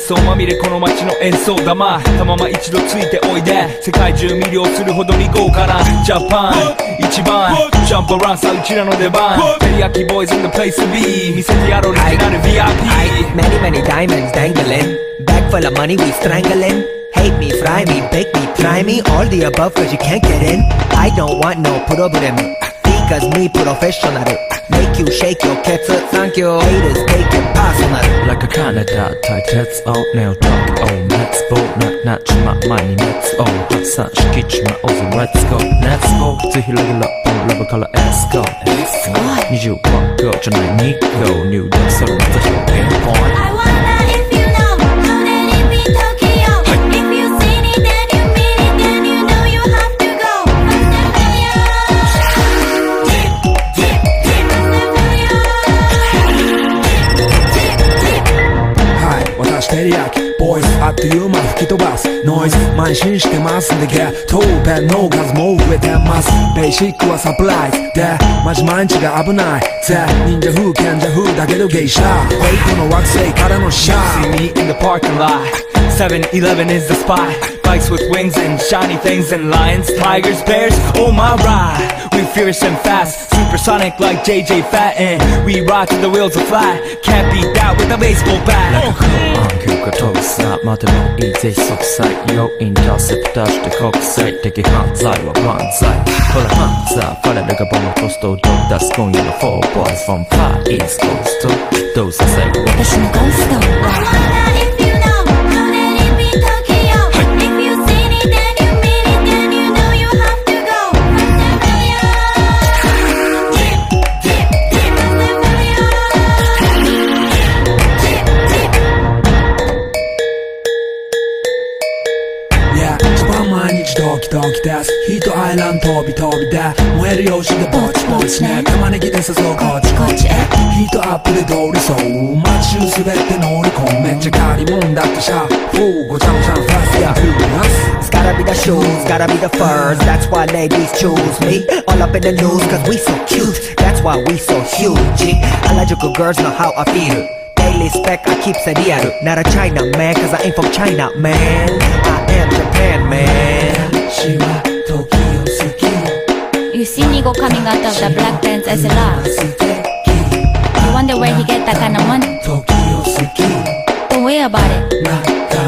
想まみれこの街の演奏玉たまま一度ついておいで世界中魅了するほどに豪華なジャパン一番ジャンプアランさうちらの出番テリヤキボーイズ in the place to be 見せてやろうオリジナル VIP Many many diamonds dangling Bag full of money we strangling Hate me, fry me, bake me, try me All the above cause you can't get in I don't want no problem Because me professional Make you shake your cats Thank you Haters take it personal Like a Canada tight heads out Nail talk oh let's go not my money let's go さあ敷地まおず Let's go Let's go ぜひレギュラーラブから Let's go 25秒じゃない2秒入力するまた表現 point I wonder if you know How let it be Tokyo If you seen it then you mean it Then you know you have to go Hi 私テリヤキボイスあっという間吹き飛ばすノイズ慢心してますんでゲットペンの数も増えてますベーシックはサプライズでマジ毎日が危ないぜ忍者風賢者風だけどゲイシャフェイクの惑星からのシャー See me in the parking lot 7-Eleven is the spot Bikes with wings and shiny things and lions, tigers, bears, oh my ride We fierce and fast, supersonic like JJ Fatten We ride till the wheels are flat Can't beat that with a baseball bat Like a cool angle が飛ぶさまでもいいぜ即歳要インターセプターして国際的犯罪は万歳これ犯罪ファレルがボムコストを出す今夜の4 boys from far east coast どうさせる私のゴースト I wonder if you know How let it be Tokyo If you seen it then you mean it Then you know you have to go Yeah 一番毎日ドキドキですヒートアイランド飛び飛びで燃えるよしでぼちぼちね玉ねぎで誘うこっちこっちへヒートアップで通りそう街中滑って乗り込むめっちゃ借りもんだってシャフーごちゃごちゃファスやフーナス It's gotta be the shoes, gotta be the furs That's why ladies choose me All up in the news cause we so cute That's why we so huge Harajuku girls know how I feel Daily spec I keep it real Not a China man cause I ain't from China man I am Japan man You see Nigo coming out of the black pants as a lot You wonder where he get that kind of money Don't worry about it